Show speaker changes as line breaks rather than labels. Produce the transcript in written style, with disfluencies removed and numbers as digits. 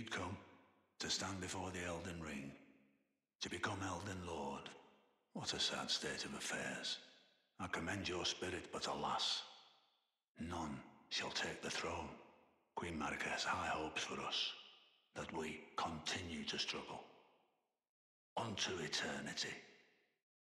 you'd come to stand before the Elden Ring, to become Elden Lord. What a sad state of affairs. I commend your spirit, but alas, none shall take the throne. Queen Marika has high hopes for us, that we continue to struggle. Unto eternity.